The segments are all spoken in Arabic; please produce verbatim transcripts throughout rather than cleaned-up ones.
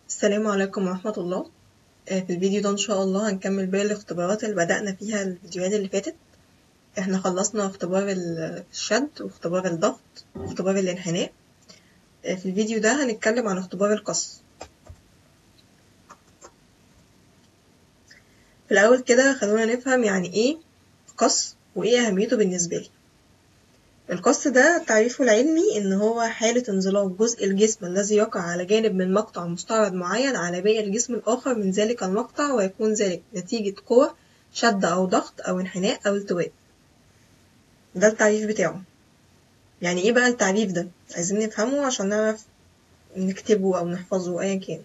السلام عليكم ورحمة الله. آه، في الفيديو ده إن شاء الله هنكمل باقي الاختبارات اللي بدأنا فيها الفيديوهات اللي فاتت. احنا خلصنا اختبار ال- الشد واختبار الضغط واختبار الانحناء. آه، في الفيديو ده هنتكلم عن اختبار القص. في الأول كده خلونا نفهم يعني ايه قص وايه أهميته بالنسبة لي. القص ده تعريفه العلمي إن هو حالة انزلاق جزء الجسم الذي يقع على جانب من مقطع مستعرض معين على باقي الجسم الآخر من ذلك المقطع، ويكون ذلك نتيجة قوة شد أو ضغط أو انحناء أو التواء. ده التعريف بتاعه. يعني ايه بقى التعريف ده؟ عايزين نفهمه عشان نعرف نكتبه أو نحفظه أيا كان.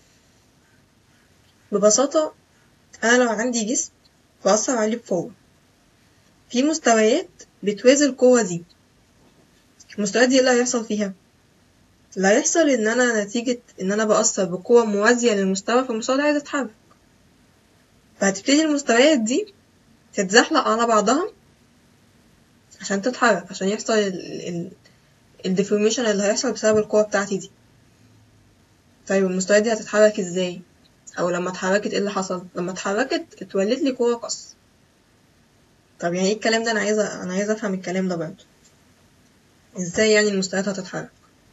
ببساطة أنا لو عندي جسم وأثر عليه بقوة، في مستويات بتوازي القوة دي. المستويات دي ايه اللي هيحصل فيها؟ اللي هيحصل ان انا نتيجة ان انا بأثر بقوة موازية للمستوى، فالمستوى ده عايز يتحرك، فهتبتدي المستويات دي تتزحلق على بعضها عشان تتحرك، عشان يحصل الديفورميشن اللي هيحصل بسبب القوة بتاعتي دي. طيب المستويات دي هتتحرك ازاي؟ او لما اتحركت ايه اللي حصل؟ لما اتحركت اتولد لي قوة قص. طب يعني ايه الكلام ده؟ انا عايزة انا عايزة افهم الكلام ده برضه. ازاي يعني المستويات هتتحرك؟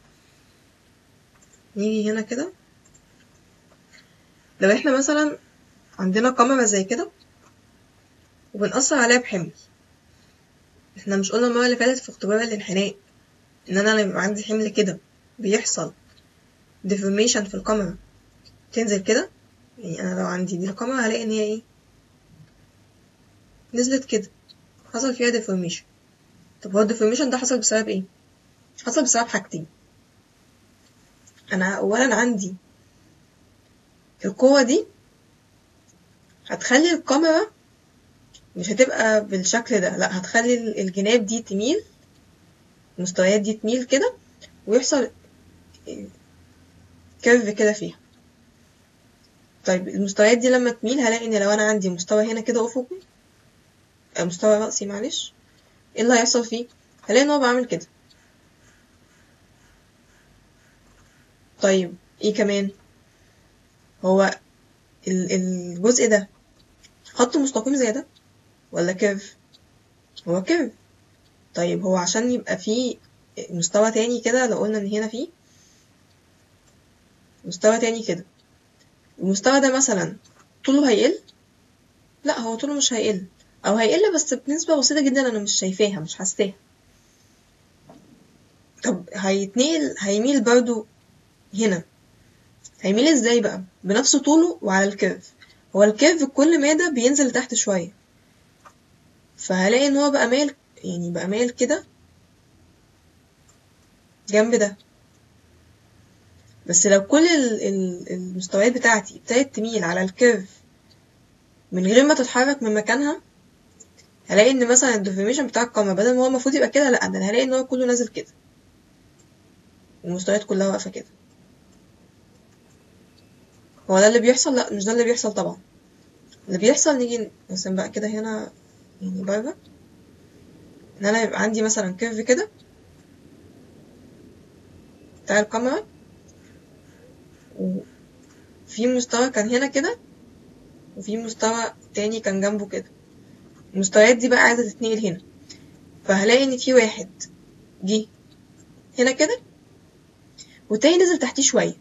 نيجي هنا كده، لو احنا مثلا عندنا كاميرا زي كده وبنأثر عليها بحمل، احنا مش قلنا المرة اللي فاتت في اختبار الانحناء ان انا لما يبقى عندي حمل كده بيحصل ديفورميشن في الكاميرا، تنزل كده؟ يعني انا لو عندي دي الكاميرا هلاقي ان هي ايه، نزلت كده، حصل فيها ديفورميشن. طب هو الديفورميشن ده حصل بسبب ايه؟ حصل بسبب حاجتين. انا اولا عندي القوة دي هتخلي الكاميرا مش هتبقى بالشكل ده، لا هتخلي الجناب دي تميل، المستويات دي تميل كده ويحصل كيرف كده فيها. طيب المستويات دي لما تميل هلاقي ان لو انا عندي مستوى هنا كده افقي، مستوى رأسي معلش، ايه اللي هيحصل فيه؟ هلاقي ان هو بعمل كده. طيب ايه كمان؟ هو الجزء ده خط مستقيم زي ده ولا كيرف؟ هو كيرف. طيب هو عشان يبقى فيه مستوى تاني كده، لو قلنا ان هنا فيه مستوى تاني كده، المستوى ده مثلا طوله هيقل؟ لا هو طوله مش هيقل، او هيقل بس بنسبة بسيطة جدا انا مش شايفاها، مش حاساها. طب هيتنقل، هيميل برضو هنا، هيميل ازاي بقى؟ بنفس طوله وعلى الكيرف. هو الكيرف كل مادة بينزل لتحت شوية، فهلاقي ان هو بقى مايل، يعني بقى مايل كده جنب ده. بس لو كل المستويات بتاعتي ابتدت تميل على الكيرف من غير ما تتحرك من مكانها، هلاقي ان مثلا الديفورميشن بتاع القمر بدل ما هو المفروض يبقى كده، لا انا هلاقي ان هو كله نازل كده، المستويات كلها واقفة كده. هو ده اللي بيحصل؟ لا مش ده اللي بيحصل طبعا. اللي بيحصل، نيجي مثلا بقى كده هنا يعني بره، ان انا يبقى عندي مثلا كيرف كده بتاع الكاميرا، وفي مستوى كان هنا كده، وفي مستوى تاني كان جنبه كده. المستويات دي بقى عايزة تتنقل هنا، فهلاقي ان في واحد جه هنا كده والتاني نزل تحتيه شوية.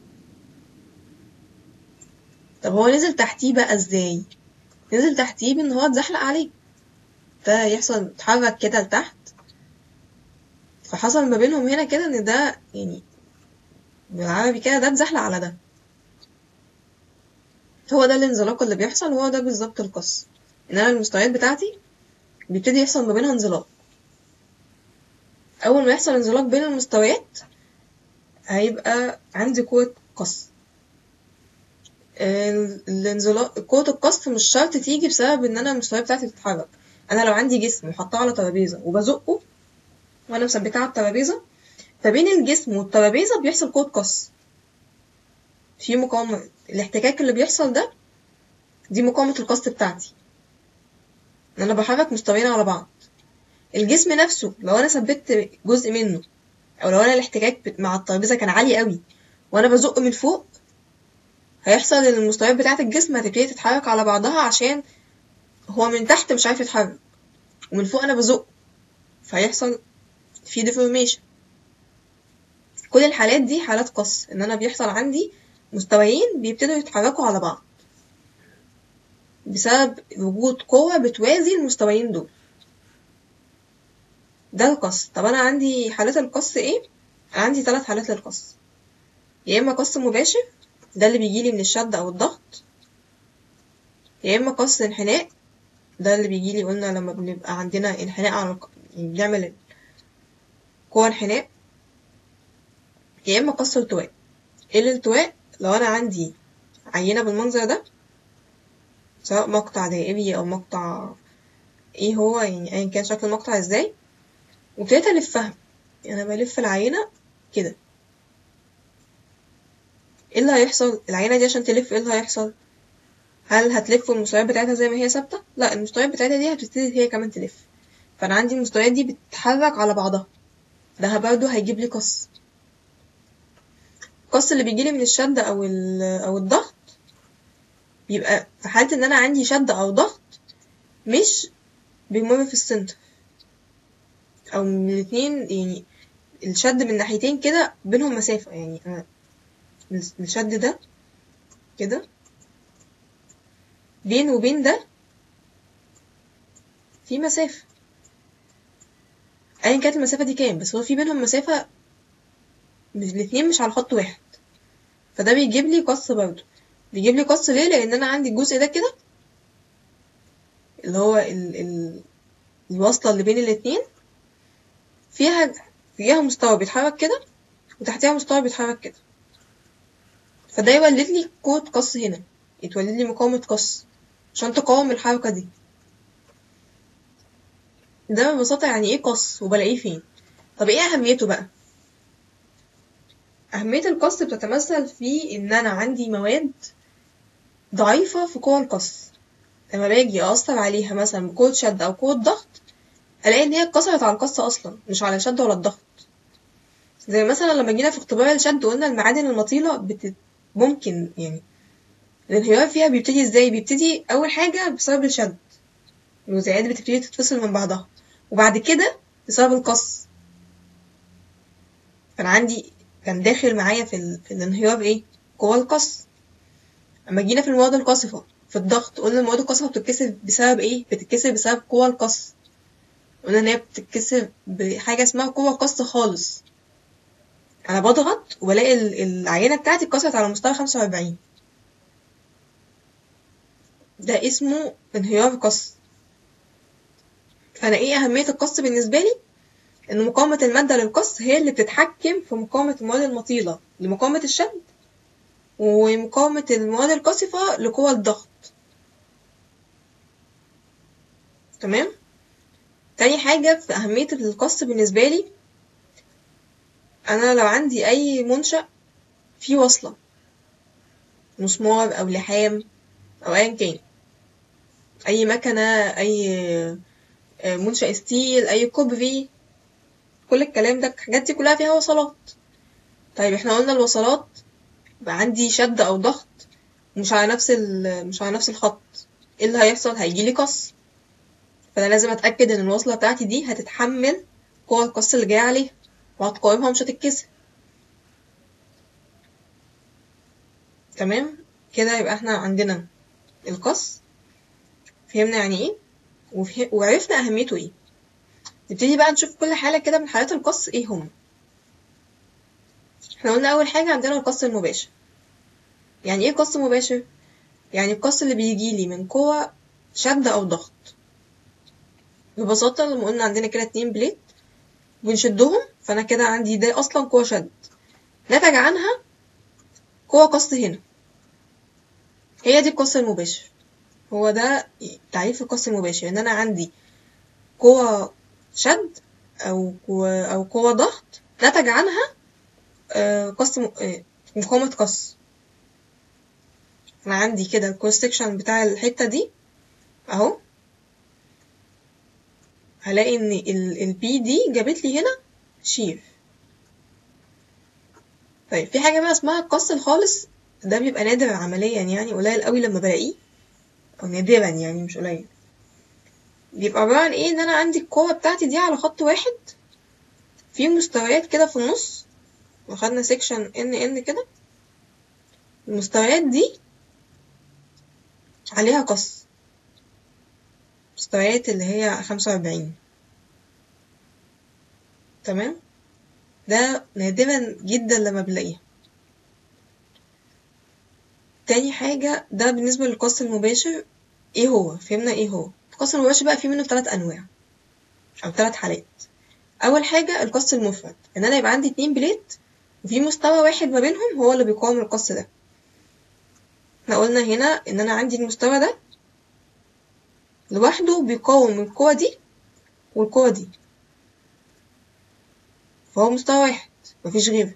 طب هو نزل تحتيه بقى ازاي؟ نزل تحتيه بان هو اتزحلق عليه، ده يحصل اتحرك كده لتحت، فحصل ما بينهم هنا كده ان ده يعني بالعربي كده ده اتزحلق على ده. هو ده الانزلاق اللي بيحصل، وهو ده بالظبط القص، ان انا المستويات بتاعتي بيبتدي يحصل ما بينها انزلاق. اول ما يحصل انزلاق بين المستويات هيبقى عندي قوة قص. الانزلاق، قوة القصف مش شرط تيجي بسبب ان انا المستويات بتاعتي بتتحرك. انا لو عندي جسم وحطاه على ترابيزة وبزقه وانا مثبتاه على الترابيزة، فبين الجسم والترابيزة بيحصل قوة قص، في مقاومة. الاحتكاك اللي بيحصل ده دي مقاومة القص بتاعتي، ان انا بحرك مستويين على بعض. الجسم نفسه لو انا ثبت جزء منه، او لو انا الاحتكاك مع الترابيزة كان عالي قوي وانا بزق من فوق، هيحصل ان المستويات بتاعة الجسم هتبتدي تتحرك على بعضها، عشان هو من تحت مش عارف يتحرك ومن فوق انا بزق، فهيحصل في ديفورميشن. كل الحالات دي حالات قص، ان انا بيحصل عندي مستويين بيبتدوا يتحركوا على بعض بسبب وجود قوة بتوازي المستويين دول، ده القص. طب انا عندي حالات القص ايه؟ انا عندي ثلاث حالات للقص. يا اما قص مباشر، ده اللي بيجيلي من الشد او الضغط. يا اما قص انحناء، ده اللي بيجيلي قلنا لما بنبقى عندنا انحناء على الق... يعني بنعمل قوة انحناء. يا اما قص التواء. ايه الالتواء؟ لو انا عندي عينة بالمنظر ده، سواء مقطع دائري او مقطع ايه هو، يعني ايا كان شكل المقطع ازاي، وابتديت الفها، يعني انا بلف العينة كده، ايه اللي هيحصل؟ العينة دي عشان تلف ايه اللي هيحصل؟ هل هتلف المستويات بتاعتها زي ما هي ثابتة؟ لا، المستويات بتاعتها دي هتبتدي هي كمان تلف، فانا عندي المستويات دي بتتحرك على بعضها، ده برضه هيجيب لي قص. القص اللي بيجيلي من الشد او او الضغط بيبقى في حالة ان انا عندي شد او ضغط مش بيمر في السنتر، او من الاتنين، يعني الشد من ناحيتين كده بينهم مسافة، يعني انا الشد ده كده بين وبين ده في مسافة، ايا كانت المسافة دي كام، بس هو في بينهم مسافة، الاتنين مش على خط واحد، فده بيجيب لي قص برضه. بيجيب لي قص ليه؟ لان انا عندي الجزء ده كده اللي هو ال ال الوصلة اللي بين الاتنين فيها فيها مستوى بيتحرك كده، وتحتها مستوى بيتحرك كده، فده يولد لي قوة قص هنا، يتولد لي مقاومة قص عشان تقاوم الحركة دي. ده ببساطة يعني ايه قص وبلاقيه فين. طب ايه اهميته بقى؟ اهمية القص بتتمثل في ان انا عندي مواد ضعيفة في قوة القص، لما باجي اثر عليها مثلا بقوة شد او قوة ضغط، الاقي ان هي اتكسرت على القص اصلا، مش على الشد ولا الضغط. زي مثلا لما جينا في اختبار الشد قلنا المعادن المطيلة بت... ممكن يعني الانهيار فيها بيبتدي ازاي؟ بيبتدي اول حاجة بسبب الشد، الجزيئات بتبتدي تتفصل من بعضها، وبعد كده بسبب القص. كان عندي كان داخل معايا في, ال... في الانهيار ايه؟ قوة القص. اما جينا في المواد القاصفة في الضغط قلنا المواد القاصفة بتتكسر بسبب ايه؟ بتتكسر بسبب قوة القص. قلنا ان هي بتتكسر بحاجة اسمها قوة قص خالص، انا بضغط وبلاقي العينة بتاعتي اتكسرت على مستوى خمسة واربعين، ده اسمه انهيار قص. فانا ايه اهمية القص بالنسبة لي؟ ان مقاومة المادة للقص هي اللي بتتحكم في مقاومة المواد المطيلة لمقاومة الشد، ومقاومة المواد القاصفة لقوى الضغط. تمام. تاني حاجة في اهمية القص بالنسبة لي، انا لو عندي اي منشأ فيه وصلة مسمار او لحام او ايا كان، اي مكنة، اي منشأ ستيل، اي كوبري، كل الكلام ده الحاجات دي كلها فيها وصلات. طيب احنا قلنا الوصلات بقى عندي شد او ضغط مش على نفس مش على نفس الخط، ايه اللي هيحصل؟ هيجي لي قص، فانا لازم اتاكد ان الوصله بتاعتي دي هتتحمل قوه القص اللي جايه عليها وهتقاومها ومش هتتكسر. تمام كده، يبقى احنا عندنا القص، فهمنا يعني ايه وفه... وعرفنا اهميته ايه. نبتدي بقى نشوف كل حاله كده من حالات القص ايه هم. احنا قلنا اول حاجه عندنا القص المباشر. يعني ايه قص مباشر؟ يعني القص اللي بيجيلي من قوه شد او ضغط. ببساطه لما قلنا عندنا كده اتنين بليت بنشدهم، فانا كده عندي ده اصلا قوه شد نتج عنها قوه قص هنا، هي دي القص المباشر. هو ده تعريف القص المباشر، ان انا عندي قوه شد او قوه او قوه ضغط نتج عنها قص مقاومه قص. انا عندي كده الكروس سكشن بتاع الحته دي اهو، هلاقي ان البي دي جابت لي هنا شير. طيب في حاجه بقى اسمها القص الخالص ده بيبقى نادر عمليا، يعني قليل قوي لما بلاقيه، او نادرا يعني مش قليل. بيبقى عبارة عن ايه؟ ان انا عندي القوة بتاعتي دي على خط واحد، في مستويات كده في النص، وخدنا سيكشن ان ان كده، المستويات دي عليها قص، مستويات اللي هي خمسة واربعين. تمام، ده نادرا جدا لما بنلاقيها. تاني حاجة، ده بالنسبة للقص المباشر. ايه هو؟ فهمنا ايه هو القص المباشر بقى؟ فيه منه ثلاث انواع او ثلاث حالات. اول حاجة القص المفرد، ان انا يبقى عندي اتنين بليت وفي مستوى واحد ما بينهم هو اللي بيقاوم القص ده. احنا قلنا هنا ان انا عندي المستوى ده لوحده بيقاوم القوة دي والقوة دي، فهو مستوى واحد مفيش غيره.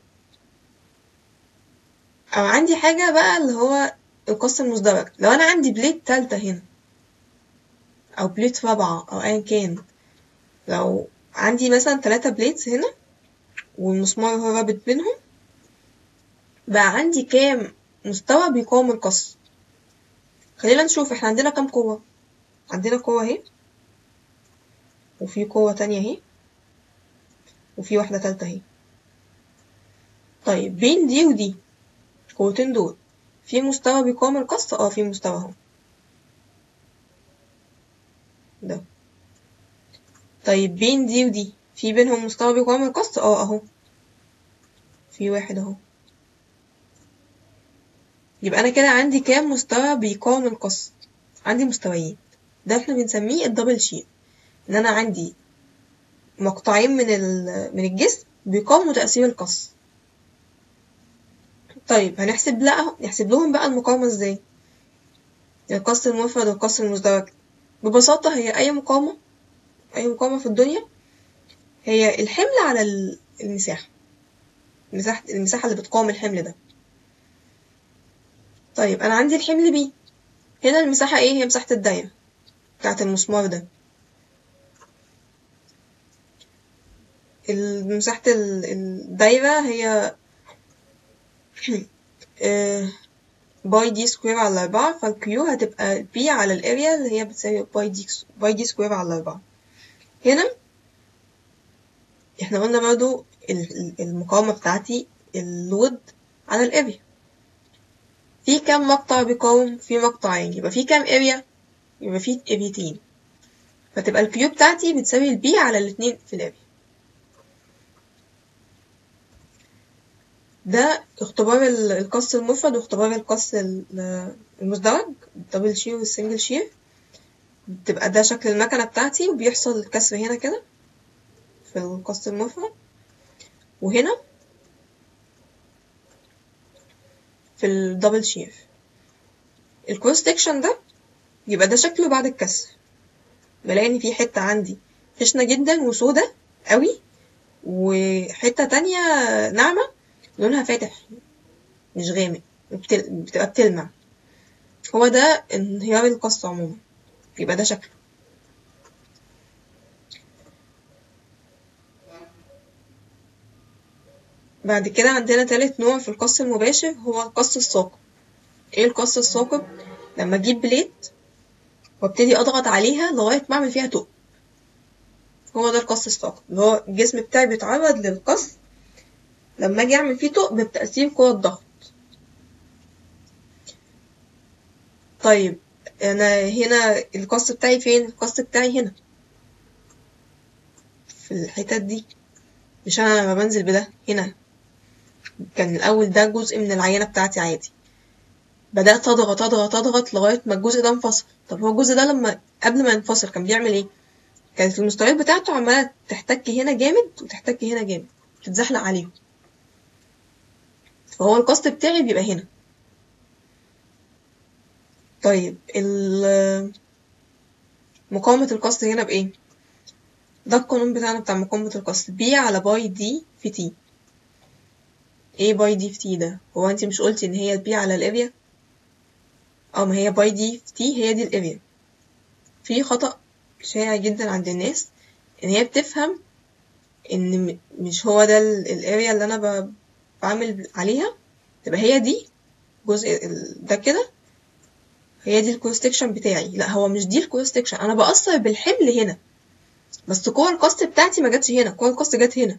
او عندي حاجة بقى اللي هو القص المزدوج، لو انا عندي بليت تالتة هنا او بليت رابعة او ايا كان، لو عندي مثلا تلاتة بليتس هنا والمسمار هو رابط بينهم، بقى عندي كام مستوى بيقاوم القص. خلينا نشوف احنا عندنا كام قوة. عندنا قوة اهي، وفي قوة تانية اهي، وفي واحدة تالتة اهي. طيب بين دي ودي القوتين دول في مستوى بيقاوم القص؟ اه في مستوى اهو ده. طيب بين دي ودي في بينهم مستوى بيقاوم القص؟ اه اهو في واحد اهو. يبقى انا كده عندي كام مستوى بيقاوم القص؟ عندي مستويين، ده احنا بنسميه الدبل شير، ان انا عندي مقطعين من من الجسم بيقاوموا تأثير القص. طيب هنحسب لا نحسب لهم بقى المقاومة ازاي؟ القص المفرد والقص المزدوج. ببساطة هي اي مقاومة، اي مقاومة في الدنيا هي الحمل على المساحة، المساحة المساحة اللي بتقاوم الحمل ده. طيب انا عندي الحمل بي، هنا المساحة ايه؟ هي مساحة الدايرة بتاعة المسمار ده. مساحة الدايرة هي باي دي سكوير على أربعة، فالكيو هتبقى بي على الاريا اللي هي بتساوي باي دي باي دي سكوير على أربعة. هنا احنا قلنا برضو المقاومة بتاعتي اللود على الاريا، في كام مقطع بيقاوم؟ في مقطعين، يبقى في كام اريا؟ يبقى في اريتين، فتبقى الكيو بتاعتي بتساوي البي على الاتنين في الاريا. ده اختبار القص المفرد واختبار القص المزدوج، الدبل شير والسنجل شير. بتبقى ده شكل المكنة بتاعتي، وبيحصل كسر هنا كده في القص المفرد، وهنا في الدبل شير. الكروس سكشن ده يبقى ده شكله بعد الكسر، بلاقي ان في حتة عندي خشنة جدا وسودة قوي، وحتة تانية ناعمة لونها فاتح مش غامق، بتبقى بتلمع. هو ده انهيار القص عموما، يبقى ده شكله. بعد كده عندنا تالت نوع في القص المباشر، هو القص الثاقب. ايه القص الثاقب؟ لما اجيب بليت وابتدي اضغط عليها لغايه ما اعمل فيها تقل، هو ده القص الثاقب، اللي هو الجسم بتاعي بيتعرض للقص لما اجي اعمل فيه تقل بتاثير قوه الضغط. طيب انا هنا القص بتاعي فين؟ القص بتاعي هنا في الحتت دي، مش انا لما بنزل بده هنا كان الاول ده جزء من العينه بتاعتي عادي، بدات اضغط اضغط اضغط لغايه ما الجزء ده انفصل. طب هو الجزء ده لما قبل ما ينفصل كان بيعمل ايه؟ كانت المستويات بتاعته عماله تحتك هنا جامد وتحتك هنا جامد، تتزحلق عليهم، فهو القص بتاعي بيبقى هنا. طيب مقاومه القص هنا بايه؟ ده القانون بتاعنا بتاع مقاومه القص، بي على باي دي في تي. ايه باي دي في تي ده؟ هو انت مش قلتي ان هي البي على الاريا؟ اه ما هي باي دي في تي هي دي الاريا. في خطأ شائع جدا عند الناس ان هي بتفهم ان مش هو ده الاريا اللي انا بعمل عليها، تبقى هي دي الجزء ده كده هي دي الكروس سكشن بتاعي. لا هو مش دي الكروس سكشن، انا بأثر بالحمل هنا بس قوة القص بتاعتي ما جاتش هنا، قوة القص جت هنا،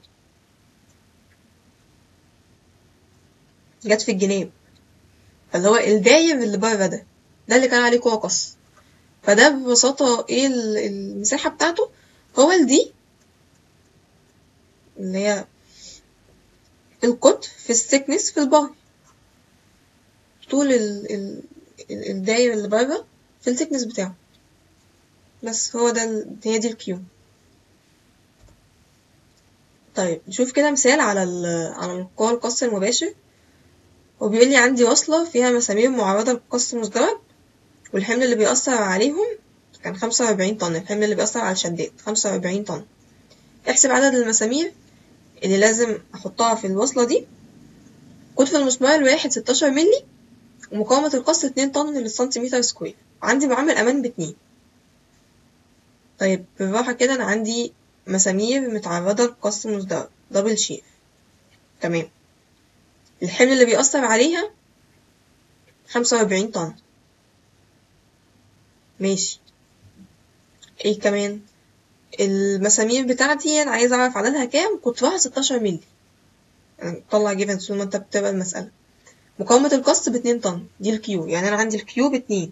جت في الجناب، فاللي هو الداير اللي بره ده ده اللي كان عليه قوة قص. فده ببساطة ايه المساحة بتاعته، هو الدي اللي هي القطر في السكنس في الباي، طول ال ال الداير اللي بره في السكنس بتاعه، بس هو ده هي دي الكيو. طيب نشوف كده مثال على ال على القوى القص المباشر. وبيقول لي عندي وصلة فيها مسامير معرضة للقص مزدوج، والحمل اللي بيأثر عليهم كان خمسة وأربعين طن، الحمل اللي بيأثر على الشدات خمسة وأربعين طن. احسب عدد المسامير اللي لازم احطها في الوصلة دي. قطر المسمار الواحد ستاشر مللي، ومقاومة القص اتنين طن للسنتيمتر سكوير، وعندي معامل امان باتنين. طيب بالراحة كده، انا عندي مسامير متعرضة لقص مزدوج دبل شير، تمام. الحمل اللي بيأثر عليها خمسة وأربعين طن، ماشي. ايه كمان؟ المسامير بتاعتي انا عايزة اعرف عددها كام، قطرها ستاشر مللي، يعني طلع جيفن طول ما انت بتبقى المسألة. مقاومة القص باتنين طن، دي الكيو، يعني انا عندي الكيو باتنين،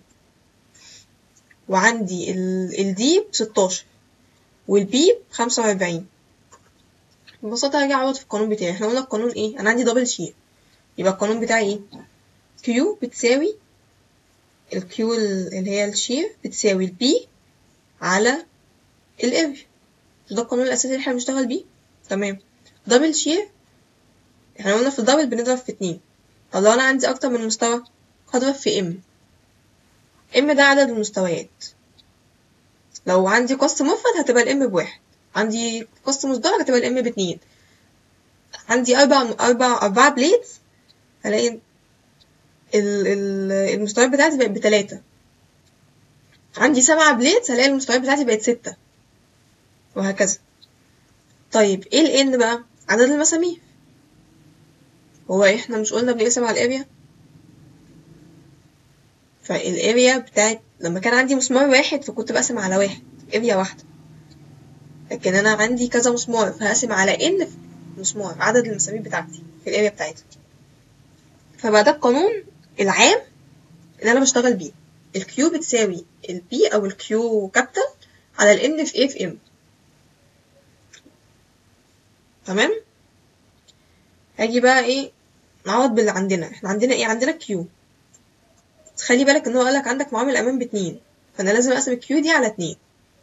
وعندي الدي بستاشر، والبي بخمسة وأربعين. ببساطة هاجي اعوض في القانون بتاعي. احنا قلنا القانون ايه؟ انا عندي دبل شير، يبقى القانون بتاعي ايه؟ كيو بتساوي الكيو اللي هي الشير بتساوي البي على الاريا، ده القانون الاساسي اللي احنا بنشتغل بيه، تمام. دبل شير احنا قلنا في الدبل بنضرب في اتنين. طب لو انا عندي اكتر من مستوى هضرب في ام، ام ده عدد المستويات. لو عندي قص مفرد هتبقى الام بواحد، عندي قص مزدوج هتبقى الام باتنين، عندي اربع اربع اربعة بليدز هلاقي ال ال المستويات بتاعتي بقت بتلاتة، عندي سبعة بليدز هلاقي المستويات بتاعتي بقت ستة، وهكذا. طيب ايه الان بقى؟ عدد المسامير. هو احنا مش قلنا بنقسم على الاريا؟ فالاريا بتاعت لما كان عندي مسمار واحد فكنت بقسم على واحد، اريا واحدة. لكن انا عندي كذا مسمار فهقسم على ان في مسمار، عدد المسامير بتاعتي في الاريا بتاعتها. فبقى ده القانون العام اللي انا بشتغل بيه، الكيو بتساوي البي او الكيو كابيتال على الان في ايه في ام، تمام. هاجي بقى ايه نعوض باللي عندنا. احنا عندنا ايه؟ عندنا كيو. خلي بالك ان هو قالك عندك معامل امان باتنين، فانا لازم اقسم الكيو دي على اتنين،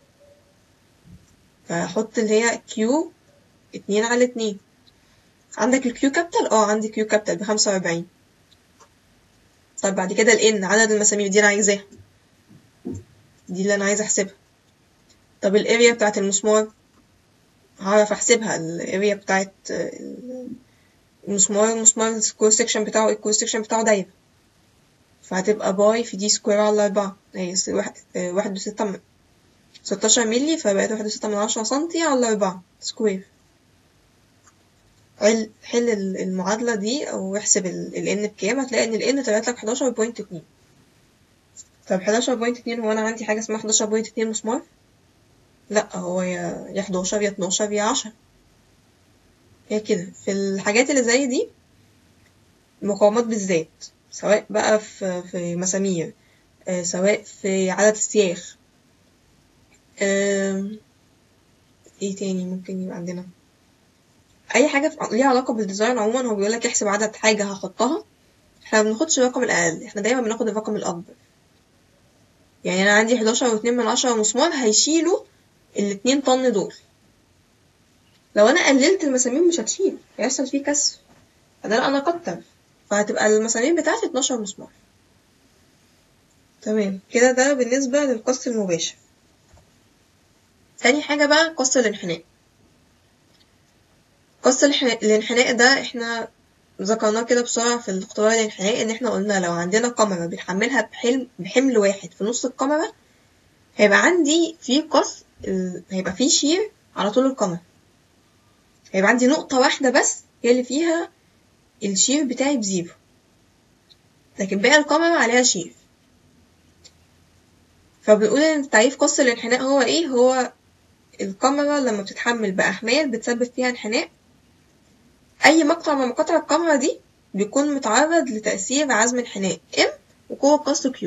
فاحط اللي هي كيو اتنين على اتنين. عندك الكيو كابيتال؟ اه عندي كيو كابيتال بخمسة وأربعين. طب بعد كده الان عدد المسامير دي انا عايزاها، دي اللي انا عايزه احسبها. طب الاريا بتاعت المسمار هعرف احسبها، الاريا بتاعت المسمار، المسمار الكروس سكشن بتاعه الكروس سكشن بتاعه داير، فهتبقى باي في دي سكوير على أربعة، هي واحد واحد وستة ستاشر مللي، فبقت واحد وستة من عشرة سنتي على أربعة سكوير. حل المعادلة دي أو احسب ال N بكام، هتلاقي إن ال N طلعتلك حداشر بوينت اتنين. طب حداشر بوينت اتنين هو أنا عندي حاجة اسمها حداشر بوينت اتنين مسمار؟ لأ، هو يا يا حداشر يا اتناشر يا عشرة، هي كده. في الحاجات اللي زي دي المقاومات بالذات، سواء بقى في في مسامير، آه سواء في عدد السياخ، آه ايه تاني ممكن يبقى عندنا، اي حاجه ليها علاقه بالديزاين عموما. هو بيقولك احسب عدد حاجه هحطها، احنا ما بناخدش الرقم الاقل، احنا دايما بناخد الرقم الاكبر. يعني انا عندي حداشر واتنين من عشرة مسمار هيشيلوا الاتنين طن دول، لو انا قللت المسامير مش هتشيل، هيحصل فيه كسر، فده لا انا اكتر، فهتبقى المسامير بتاعتي اتناشر مسمار. تمام كده، ده بالنسبه للقص المباشر. تاني حاجه بقى قص الانحناء. قص الانحناء ده احنا ذكرناه كده بسرعة في الاختبار الانحناء، ان احنا قلنا لو عندنا كاميرا بنحملها بحمل بحمل واحد في نص الكاميرا، هيبقى عندي في قص، هيبقى في شير على طول الكاميرا، هيبقى عندي نقطة واحدة بس هي اللي فيها الشير بتاعي بزيرو. لكن باقي القمرة عليها شير. فبنقول ان تعريف قص الانحناء هو ايه؟ هو القمرة لما بتتحمل بأحمال بتسبب فيها انحناء، أي مقطع من مقاطع القمرة دي بيكون متعرض لتأثير عزم انحناء M وقوة قص Q.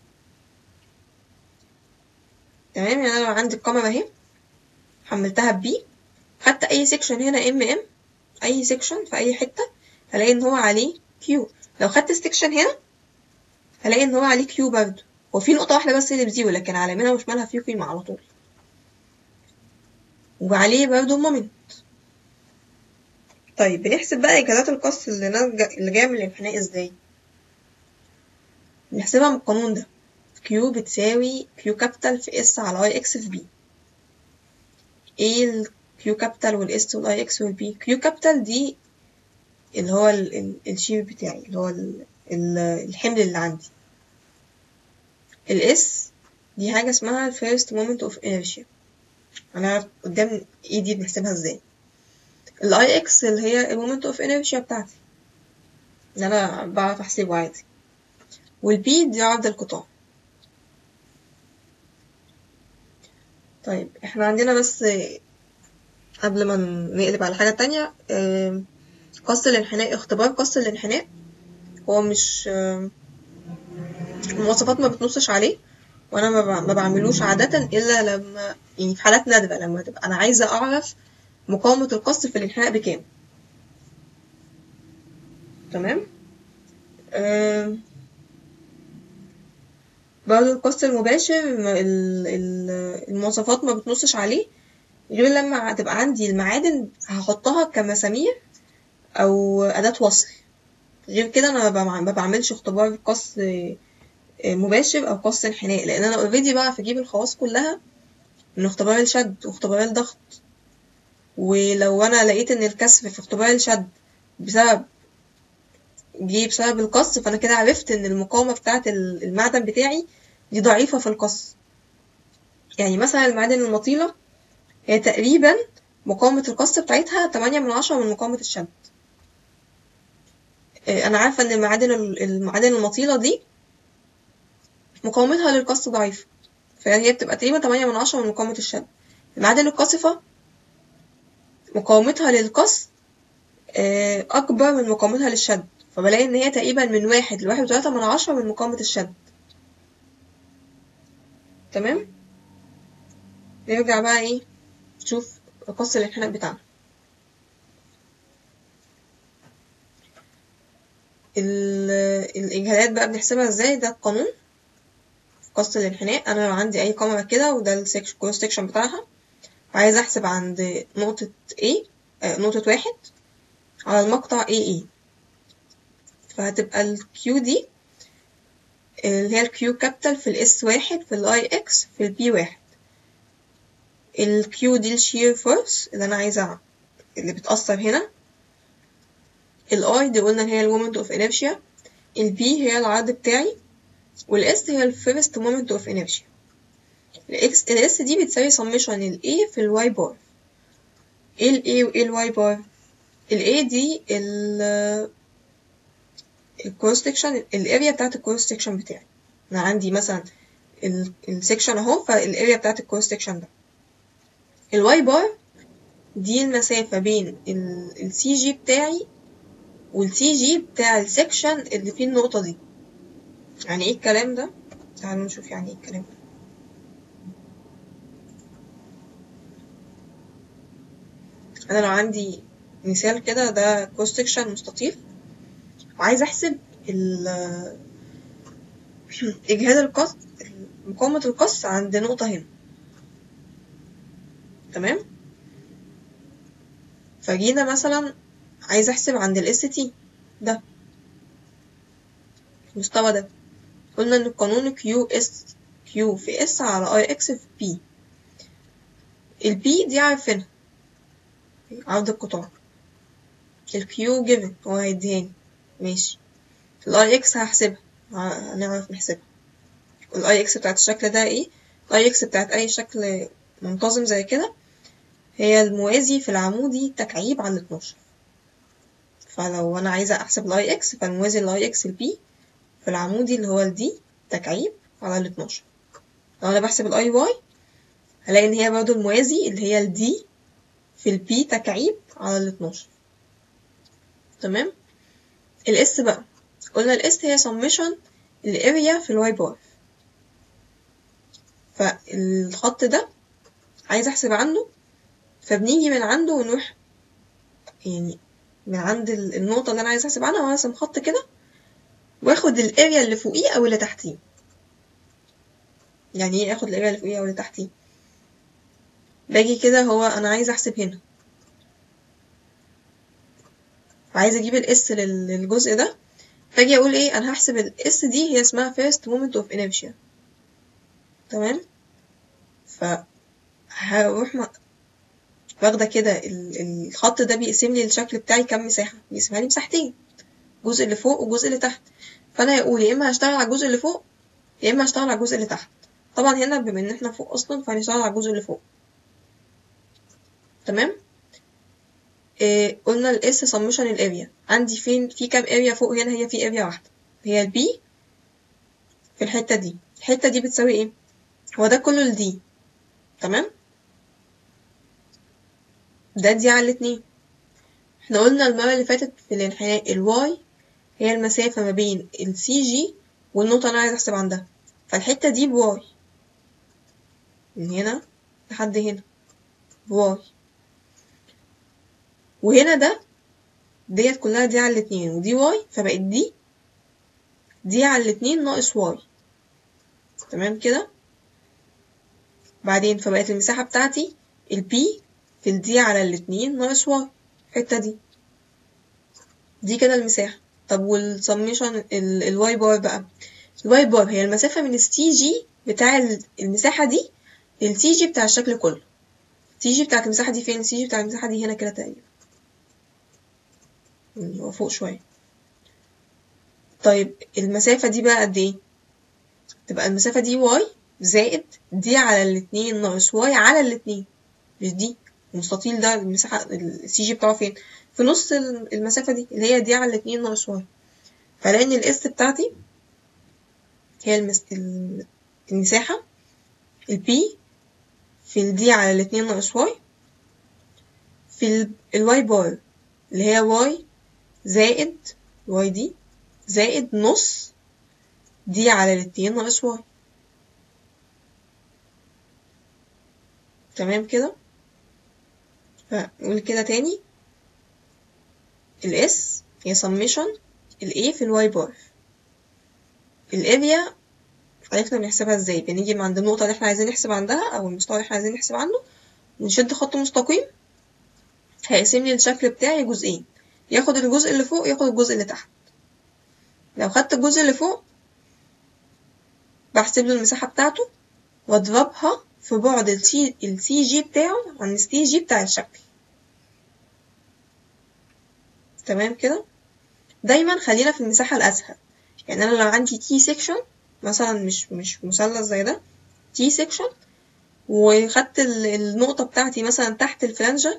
تمام؟ يعني أنا لو عندي القمرة اهي حملتها ب، خدت أي سيكشن هنا ام ام، أي سيكشن في أي حتة هلاقي إن هو عليه Q. لو خدت سيكشن هنا هلاقي إن هو عليه Q برضه، وفي نقطة واحدة بس اللي بزيرو لكن على يمينها وشمالها فيه قيمة على طول، وعليه برضه مومنت. طيب بنحسب بقى إجهادات القص اللي ناتجة اللي جاية من الانحناء ازاي؟ بنحسبها من القانون ده، Q بتساوي Q كابيتال في S على I X في B. ايه ال Q كابيتال وال S وال I X وال B؟ Q كابيتال دي اللي هو ال ال الشير بتاعي، اللي هو ال ال الحمل اللي عندي. ال S دي حاجة اسمها first moment of inertia، أنا قدام ايه دي بنحسبها ازاي. ال I X اللي هي ال moment of inertia بتاعتي اللي أنا بعرف أحسبه عادي، وال B دي عرض القطاع. طيب احنا عندنا بس قبل ما نقلب على حاجة تانية، قص الانحناء، اختبار قص الانحناء هو مش المواصفات ما بتنصش عليه، وانا ما بعملوش عادة الا لما يعني في حالات نادرة لما تبقى انا عايزة اعرف مقاومة القص في الانحناء بكام. تمام. أه برضه القص المباشر المواصفات ما بتنصش عليه غير لما هتبقى عندي المعادن هحطها كمسامير او اداة وصل. غير كده انا ما بعملش اختبار قص مباشر او قص انحناء، لان انا اوريدي بعرف اجيب الخواص كلها من اختبار الشد واختبار الضغط. ولو انا لقيت ان الكسر في اختبار الشد بسبب جه بسبب القص، فانا كده عرفت ان المقاومة بتاعة المعدن بتاعي دي ضعيفة في القص. يعني مثلا المعادن المطيلة هي تقريبا مقاومة القص بتاعتها تمانية من عشرة من مقاومة الشد. انا عارفة ان المعادن المعادن المطيلة دي مقاومتها للقص ضعيفة، فهي بتبقى تقريبا تمانية من عشرة من مقاومة الشد. المعادن القاصفة مقاومتها للقص أكبر من مقاومتها للشد، فبلاقي إن هي تقريبا من واحد لواحد وتلاتة من عشرة من مقاومة الشد. تمام. نرجع بقى إيه نشوف قص الانحناء بتاعنا. الإجهادات بقى بنحسبها إزاي؟ ده القانون قص الانحناء. أنا لو عندي أي قمرة كده وده الكروس سكشن بتاعها، عايز أحسب عند نقطة A آه نقطة واحد على المقطع إيه إيه، فهتبقى ال Q دي اللي هي ال Q كابيتال في ال S واحد في ال I X في ال B واحد. ال Q دي ال shear force اللي أنا عايزة اللي بتأثر هنا. ال I دي قلنا هي ال moment of inertia. ال B هي العرض بتاعي، وال S هي ال first moment of inertia. ال X ال S دي بتساوي summation ال A في ال Y bar. ايه ال A و ايه ال Y bar؟ ال A دي ال الكروس سكشن، الاريا بتاعت الكروس سكشن بتاعي. انا عندي مثلا السكشن اهو، فالاريا بتاعت الكروس سكشن ده. الواي بار دي المسافة بين السي جي بتاعي والسي جي بتاع السكشن اللي فيه النقطة دي. يعني ايه الكلام ده؟ تعالوا نشوف يعني ايه الكلام ده. انا لو عندي مثال كده، ده كروس سكشن مستطيل وعايز احسب اجهاد القص مقاومة القص عند نقطة هنا. تمام. فجينا مثلا عايز احسب عند الاس تي ده المستوى ده، قلنا ان القانون كيو اس كيو في اس على اي اكس في بي. البي دي عارفينها عرض القطاع، الكيو جيفن هو هيديهاني ماشي. الاي اكس هحسبها، هنعرف نحسبها. الاي اكس بتاعت الشكل ده ايه؟ الاي اكس بتاعت اي شكل منتظم زي كده هي الموازي في العمودي تكعيب على اتناشر. فلو انا عايزة احسب الاي اكس، فالموازي للاي اكس البي في العمودي اللي هو الدي تكعيب على الاتناشر. لو انا بحسب الاي واي هلاقي ان هي برضو الموازي اللي هي الدي في البي تكعيب على الاتناشر. تمام. الاس بقى قلنا الاس هي سمشن الاريا في الواي بار، فالخط ده عايز احسب عنه، فبنيجي من عنده ونروح يعني من عند النقطة اللي انا عايز احسب عنها وارسم خط كده واخد الاريا اللي فوقيه او اللي تحتيه. يعني ايه اخد الاريا اللي فوقيه او اللي تحتيه؟ باجي كده هو انا عايز احسب هنا، وعايز اجيب الاس للجزء ده، فاجي اقول ايه انا هحسب الاس دي هي اسمها first moment of inertia. تمام. فهروح م- واخده كده الخط ده بيقسم لي الشكل بتاعي كام مساحه، بيقسمها لي مساحتين، الجزء اللي فوق والجزء اللي تحت. فانا هقول يا اما هشتغل على الجزء اللي فوق يا اما هشتغل على الجزء اللي تحت. طبعا هنا بما ان احنا فوق اصلا فهنشتغل على الجزء اللي فوق. تمام. إيه قلنا الاس سمشن الاريا عندي فين، في كام اريا فوق هنا؟ هي في اريا واحده هي البي في الحته دي. الحته دي بتساوي ايه؟ هو ده كله الدي. تمام. ده دي على الاتنين. احنا قلنا المرة اللي فاتت في الانحناء الواي هي المسافة ما بين السي جي والنقطة اللي انا عايز احسب عندها، فالحتة دي بواي من هنا لحد هنا بواي، وهنا ده ديت كلها دي على الاتنين ودي واي، فبقت دي دي على الاتنين ناقص واي. تمام كده. بعدين فبقت المساحة بتاعتي البي في الدي على الاتنين ناقص واي، الحتة دي دي كده المساحة. طب والسميشن الواي بار بقى، الواي بار هي المسافة من السي جي بتاع المساحة دي للسي جي بتاع الشكل كله. السي جي بتاعت المساحة دي فين؟ السي جي بتاع المساحة دي هنا كده تقريبا، يعني هو فوق شوية. طيب المسافة دي بقى قد ايه؟ تبقى المسافة دي واي زائد دي على الاتنين ناقص واي على الاتنين، مش دي المستطيل ده المساحة السي جي بتاعه فين؟ في نص المسافة دي اللي هي دي على الاتنين ناقص واي. فلان الاس بتاعتي هي المس... المساحة البي في الدي على الاتنين ناقص واي في الواي بار اللي هي واي زائد واي دي زائد نص دي على الاتنين ناقص واي. تمام كده. فنقول كده تاني، الاس هي سميشن الاي في الواي بار. الاريا عرفنا بنحسبها ازاي؟ بنيجي من عند النقطة اللي احنا عايزين نحسب عندها او المستوى اللي احنا عايزين نحسب عنه ونشد خط مستقيم هيقسم لي الشكل بتاعي جزئين، ياخد الجزء اللي فوق ياخد الجزء اللي تحت. لو خدت الجزء اللي فوق بحسب له المساحة بتاعته واضربها في بعد السي جي بتاعه عن السي جي بتاع الشكل. تمام كده. دايما خلينا في المساحة الأسهل، يعني أنا لو عندي تي سيكشن مثلا مش مش مثلث زي ده، تي سيكشن وخدت النقطة بتاعتي مثلا تحت الفلانجة،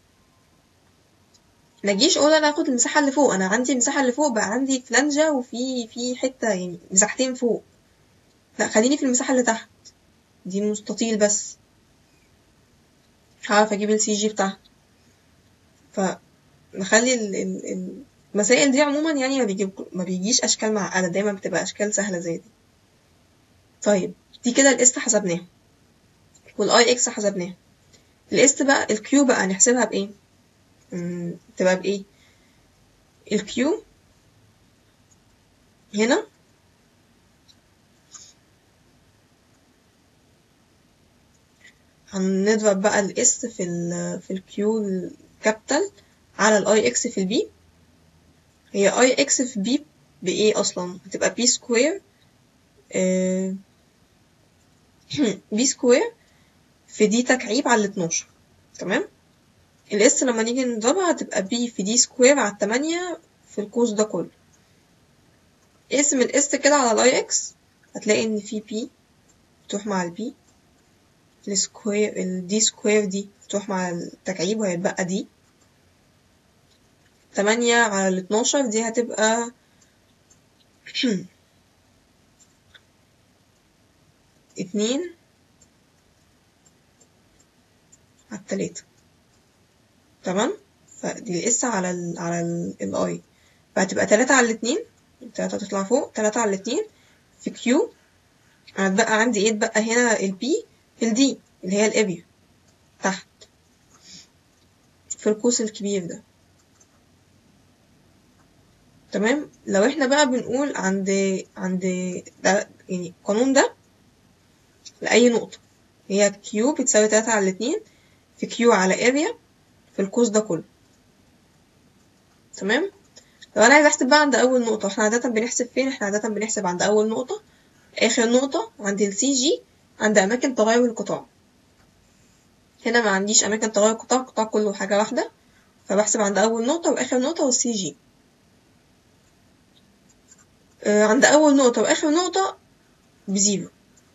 مجيش اقول انا هاخد المساحة اللي فوق، انا عندي المساحة اللي فوق بقى عندي فلانجة وفي في حتة يعني مساحتين فوق، لا خليني في المساحة اللي تحت دي مستطيل بس هعرف اجيب السي جي بتاعها. فنخلي المسائل دي عموما يعني ما, بيجيب ما بيجيش اشكال معقدة، دايما بتبقى اشكال سهلة زي دي. طيب دي كده الاس حسبناها والاي اكس حسبناها. الاس بقى الكيو بقى نحسبها بايه؟ تبقى بايه؟ الكيو هنا هنضرب بقى الاس في ال في الكيو الكابيتال على الاي اكس في البي. هي اي اكس في بي بايه اصلا؟ هتبقى بي سكوير اه بي سكوير في دي تكعيب على الاتناشر. تمام. الاس لما نيجي نضربها هتبقى بي في دي سكوير على التمانية في القوس ده كله. اقسم الاس كده على الاي اكس هتلاقي ان في بي تروح مع البي، السكوير الدي سكوير دي تروح مع التكعيب وهيتبقى دي، تمانية على الاتناشر دي هتبقى اتنين على التلاتة. تمام، فدي الاس على ال على الاي، فهتبقى تلاتة على الاتنين، تلاتة تطلع فوق، تلاتة على الاتنين في كيو. هتبقى عندي ايه؟ اتبقى هنا البي في الدي اللي هي الاريا تحت في القوس الكبير ده. تمام، لو احنا بقى بنقول عند عند ده يعني القانون ده لأي نقطة، هي كيو بتساوي تلاتة على الاتنين في كيو على اريا في القوس ده كله. تمام، لو انا عايز احسب بقى عند اول نقطة، احنا عادة بنحسب فين؟ احنا عادة بنحسب عند اول نقطة، اخر نقطة عند السي جي، عند اماكن تغير القطاع. هنا ما عنديش اماكن تغير القطاع، القطاع كله حاجة واحدة، فبحسب عند اول نقطة واخر نقطة والسي جي. آه عند اول نقطة واخر نقطة بزيرو.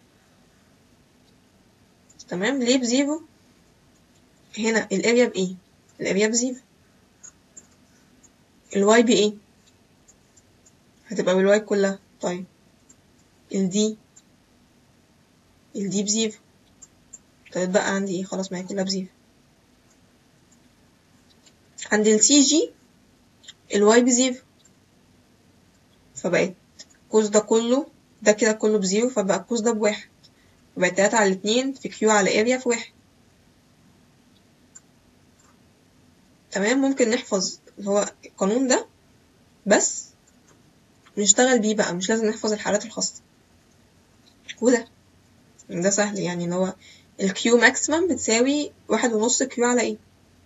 تمام، ليه بزيرو؟ هنا الاريا بايه؟ الاريا بزيرو. الواي بايه؟ هتبقى بالواي كلها. طيب الدي، الدي بزيرو. طيب بقى عندي ايه؟ خلاص ما هي كلها بزيرو. عند السي جي الواي بزيرو، فبقت القوس ده كله ده كده كله بزيرو، فبقى القوس ده بواحد، فبقت تلاتة على الاتنين في كيو على اريا في واحد. تمام، ممكن نحفظ اللي هو القانون ده بس نشتغل بيه بقى، مش لازم نحفظ الحالات الخاصة. وده ده سهل يعني، اللي هو الكيو ماكسيمم بتساوي واحد ونص كيو على ايه.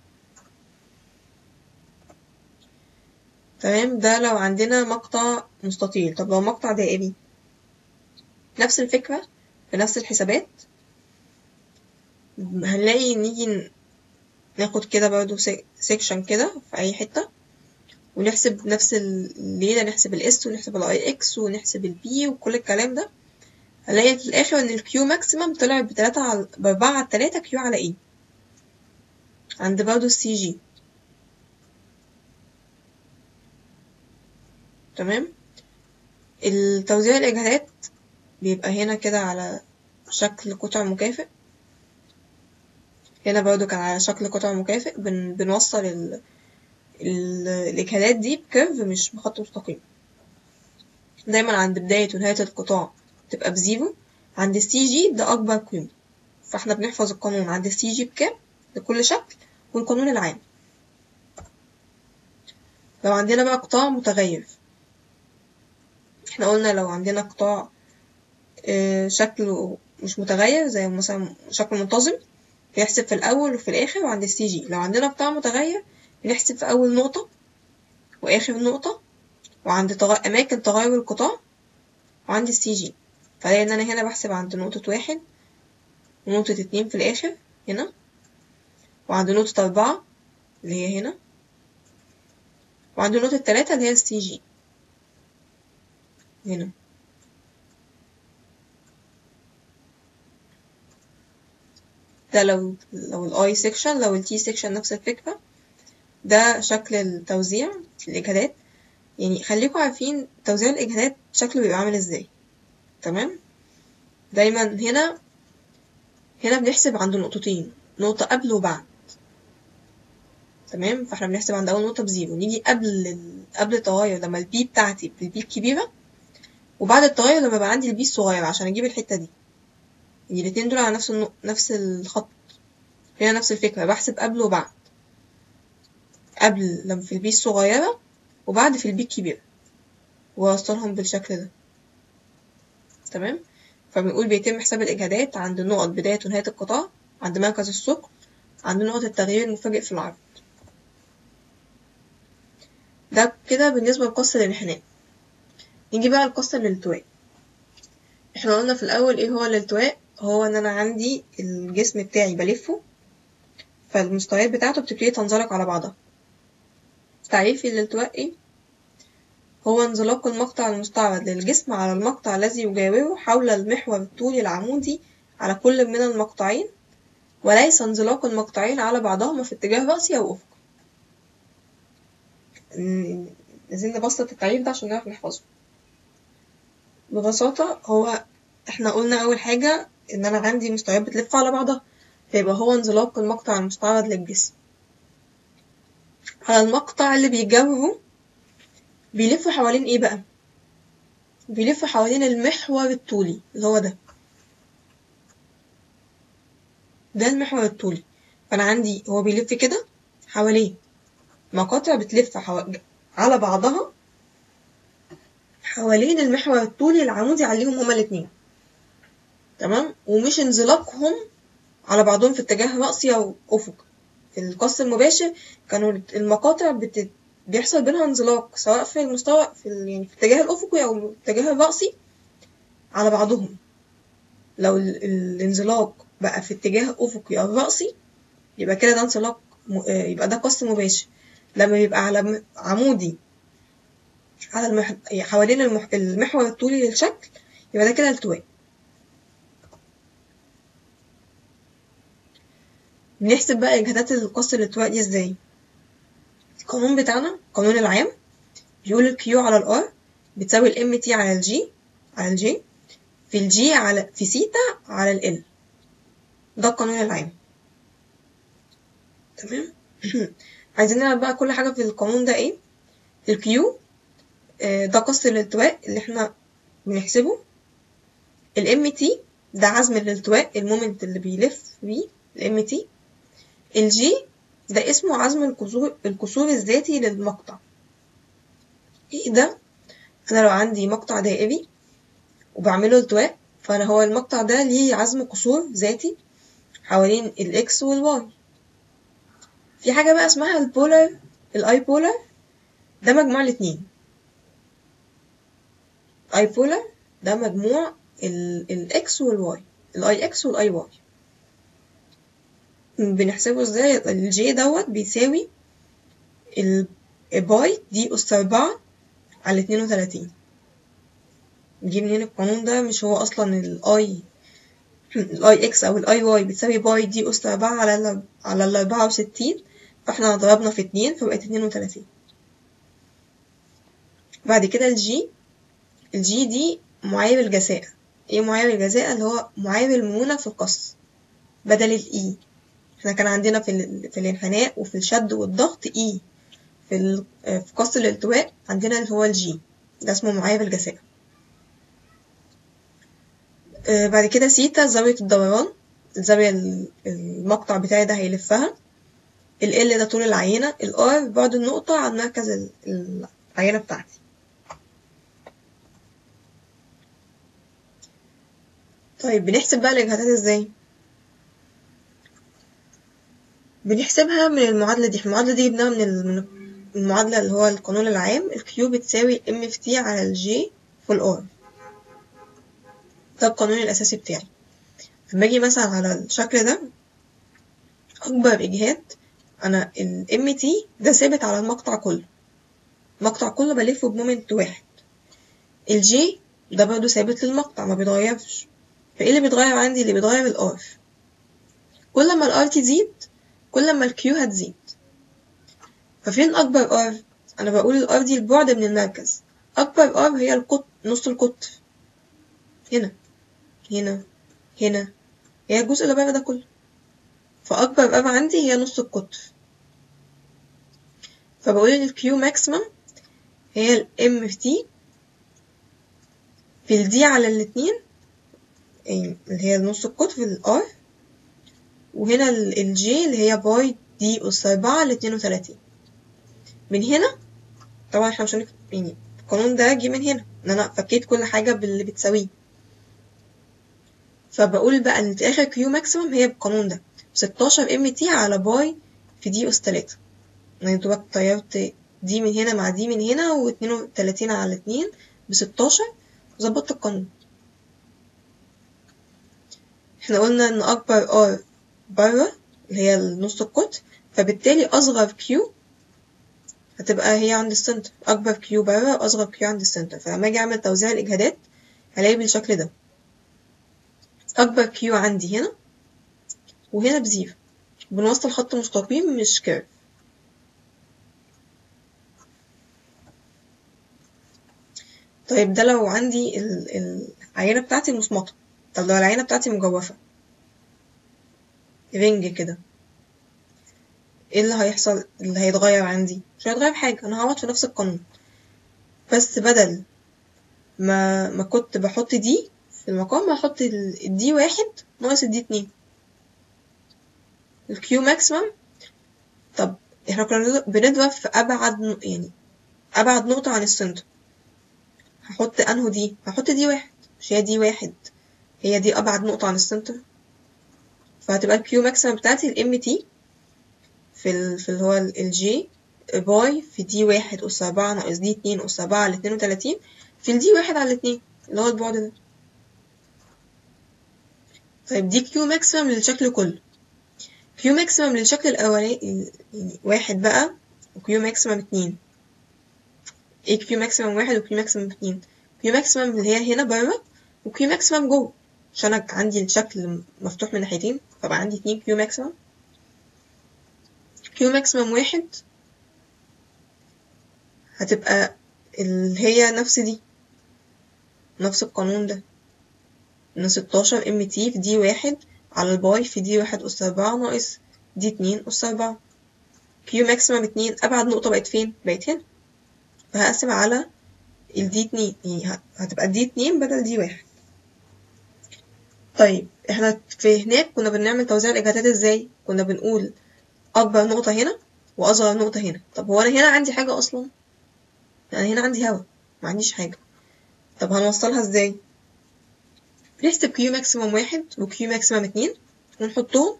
تمام، ده لو عندنا مقطع مستطيل. طب لو مقطع دائري، نفس الفكرة في نفس الحسابات. هنلاقي نيجي ناخد كده برضو سيكشن كده في اي حتة، ونحسب نفس الليلة، نحسب الاس ونحسب الاي اكس ونحسب البي وكل الكلام ده. هنلاقي في الاخر ان الكيو ماكسيمم طلع بتلاتة على باربعة على تلاتة كيو على ايه عند برضو السي جي. تمام، التوزيع الاجهادات بيبقى هنا كده على شكل قطع مكافئ، هنا برضو كان على شكل قطع مكافئ. بن بنوصل ال ال الاجهادات دي بكيرف مش بخط مستقيم. دايما عند بداية ونهاية القطاع تبقى بزيرو، عند السي جي ده اكبر قيمة، فاحنا بنحفظ القانون عند السي جي بكام لكل شكل، والقانون العام. لو عندنا بقى قطاع متغير، احنا قلنا لو عندنا قطاع اه شكله مش متغير زي مثلا شكل منتظم، بيحسب في الاول وفي الاخر وعند السي جي. لو عندنا قطاع متغير بنحسب في اول نقطة واخر نقطة وعند تغ... اماكن تغير القطاع وعند السي جي. فلاقي ان انا هنا بحسب عند نقطة واحد ونقطة اتنين في الاخر هنا، وعند نقطة اربعة اللي هي هنا، وعند نقطة تلاتة اللي هي السي جي هنا. ده لو لو الاي سيكشن. لو التي سيكشن نفس الفكرة. ده شكل التوزيع الاجهادات. يعني خليكم عارفين توزيع الاجهادات شكله بيبقى عامل ازاي. تمام، دايما هنا هنا بنحسب عند نقطتين، نقطة قبل وبعد. تمام، فاحنا بنحسب عند اول نقطة بزيرو، نيجي قبل ال... قبل التغير لما البي بتاعتي بالبي الكبيرة، وبعد التغير لما بقى عندي البي الصغيرة عشان اجيب الحتة دي. يعني الاتنين دول على نفس النق... نفس الخط. هنا نفس الفكرة، بحسب قبل وبعد. قبل لما في البي الصغيرة، وبعد في البي الكبيرة، ووصلهم بالشكل ده. تمام، فبنقول بيتم حساب الإجهادات عند نقط بداية ونهاية القطاع، عند مركز الثقل، عند نقط التغيير المفاجئ في العرض. ده كده بالنسبة لقص الانحناء. نيجي بقى لقص الالتواء. احنا قلنا في الأول ايه هو الالتواء؟ هو ان انا عندي الجسم بتاعي بلفه، فالمستويات بتاعته بتبتدي تنزلق على بعضها. تعريف الالتواء ايه؟ هو انزلاق المقطع المستعرض للجسم على المقطع الذي يجاوره حول المحور الطولي العمودي على كل من المقطعين، وليس انزلاق المقطعين على بعضهما في اتجاه رأسي أو أفقي. عايزين نبسط التعريف ده عشان نعرف نحفظه. ببساطة هو احنا قلنا أول حاجة ان انا عندي مستويات بتلف على بعضها، فيبقى هو انزلاق المقطع المستعرض للجسم. على المقطع اللي بيجاوبه بيلف حوالين ايه بقى؟ بيلف حوالين المحور الطولي اللي هو ده ده المحور الطولي. فانا عندي هو بيلف كده حواليه مقاطع بتلف حو... على بعضها حوالين المحور الطولي العمودي عليهم هما الاتنين، تمام؟ ومش انزلاقهم على بعضهم في اتجاه رأسي او افق. في القص المباشر كانوا المقاطع بت... بيحصل بينها انزلاق سواء في المستوى في ال... يعني في الاتجاه الافقي او الاتجاه الرأسي على بعضهم. لو ال... الانزلاق بقى في اتجاه افقي او رأسي يبقى كده ده انزلاق م... يبقى ده قص مباشر. لما يبقى على عمودي على المح... حوالين المح... المحور الطولي للشكل يبقى ده كده التواء. بنحسب بقى اجهادات القص الالتواء دي ازاي؟ القانون بتاعنا القانون العام بيقول الكيو على الار بتساوي الام تي على الجي على الجي في الجي على في سيتا على ال ده القانون العام، تمام؟ عايزين نعرف بقى كل حاجة في القانون ده ايه. الكيو ده قص الالتواء اللي احنا بنحسبه. الام تي ده عزم الالتواء المومنت اللي بيلف بيه الام تي. الجي ده اسمه عزم الكسور الكسور الذاتي للمقطع. ايه ده؟ انا لو عندي مقطع دائري وبعمله التواء فانا هو المقطع ده ليه عزم كسور ذاتي حوالين الاكس والواي. في حاجه بقى اسمها البولار الاي بولار ده مجموع الاتنين. اي بولار ده مجموع الاكس والواي الاي اكس والاي واي. بنحسبه ازاي؟ الجي دوت بيساوي الباي دي اس اربعة على اتنين وتلاتين. نجيب من هنا القانون ده مش هو اصلا الاي الاي اكس او الاي واي بتساوي باي دي اس اربعة على ال على ال اربعة وستين، فاحنا ضربنا في اتنين فبقت اتنين وتلاتين. بعد كده الجي الجي دي معايير الجزاء. ايه معايير الجزاء؟ اللي هو معايير المرونة في القص بدل الاي. احنا كان عندنا في ال... في الانحناء وفي الشد والضغط اي، في ال... في قص الالتواء عندنا اللي هو الجي ده اسمه معايير الجزاء. آه بعد كده سيتا زاوية الدوران، الزاوية المقطع بتاعي ده هيلفها. ال L ده طول العينة. ال R بعد النقطة عن مركز العينة بتاعتي. طيب بنحسب بقى الإجهادات ازاي؟ بنحسبها من المعادلة دي. المعادلة دي جبناها من المعادلة اللي هو القانون العام. الكيو بتساوي ام في تي على الجي في الار. ده القانون الأساسي بتاعي. لما اجي مثلا على الشكل ده أكبر إجهاد أنا ال ام تي ده ثابت على المقطع كله. المقطع كله بلفه بمومنت واحد. الجي ده برضه ثابت للمقطع ما بيتغيرش. فايه اللي بيتغير عندي؟ اللي بيتغير الار. كل ما الار تزيد كل ما الكيو هتزيد. ففين اكبر ار؟ انا بقول الار دي البعد من المركز. اكبر ار هي القطر، نص القطر، هنا هنا هنا، هي الجزء اللي بره ده كله. فاكبر ار عندي هي نص القطر. فبقول ان الكيو ماكسيمم هي الام في تي في الدي على الاتنين اللي هي نص القطر في الار، وهنا الجي اللي هي باي دي اس اربعة على اتنين وتلاتين. من هنا طبعا احنا مش هنك... يعني القانون ده جه من هنا ان انا فكيت كل حاجة باللي بتساويه. فبقول بقى ان في اخر كيو ماكسيمم هي بالقانون ده ستاشر ام تي على باي في دي اس تلاتة. يعني دوبك طيرت دي من هنا مع دي من هنا واتنين وتلاتين على اتنين بستاشر وظبطت القانون. احنا قلنا ان اكبر ار بره اللي هي نص القطر، فبالتالي اصغر كيو هتبقى هي عند السنتر. اكبر كيو بره واصغر كيو عند السنتر. فلما اجي اعمل توزيع الاجهادات هلاقي بالشكل ده اكبر كيو عندي هنا وهنا بزيرو بنوصل خط مستقيم مش كيرف. طيب ده لو عندي العينة بتاعتي مصمطة. طب لو العينة بتاعتي مجوفة رينج كده، ايه اللي هيحصل؟ اللي هيتغير عندي مش هيتغير حاجة، انا هقعد في نفس القانون، بس بدل ما ما كنت بحط دي في المقام هحط الدي واحد ناقص الدي اتنين الكيو ماكسيمم. طب احنا كنا بنضرب في ابعد ن- يعني ابعد نقطة عن السنتر، هحط انهو دي؟ هحط دي واحد، مش هي دي واحد هي دي ابعد نقطة عن السنتر، فهتبقى الكيو ماكسيمم بتاعتي الام تي في ال في اللي هو الجي باي في دي واحد أس أربعة ناقص دي اتنين أس أربعة على اتنين وتلاتين في الدي واحد على اتنين اللي هو البعد ده. طيب دي كيو ماكسيمم للشكل كله. كيو ماكسيمم للشكل الأولاني يعني واحد بقى، وكيو ماكسيمم اتنين. ايه كيو ماكسيمم واحد وكيو ماكسيمم اتنين؟ كيو ماكسيمم اللي هي هنا بره، وكيو ماكسيمم جوه، عشان أنا عندي الشكل مفتوح من ناحيتين فبقى عندي اتنين كيو ماكسيمم. كيو ماكسيمم واحد هتبقى اللي هي نفس دي، نفس القانون ده، ان ستاشر ام تي في دي واحد على الباي في دي واحد أس أربعة ناقص دي اتنين أس أربعة. كيو ماكسيمم اتنين أبعد نقطة بقت فين؟ بقت هنا، فهقسم على الدي اتنين، يعني هتبقى دي اتنين بدل دي واحد. طيب احنا في هناك كنا بنعمل توزيع الإجابات ازاي؟ كنا بنقول أكبر نقطة هنا وأصغر نقطة هنا. طب هو أنا هنا عندي حاجة أصلا؟ أنا هنا عندي هوا، ما عنديش حاجة. طب هنوصلها ازاي؟ نحسب كيو ماكسيمم واحد وكيو ماكسيمم اتنين ونحطهم.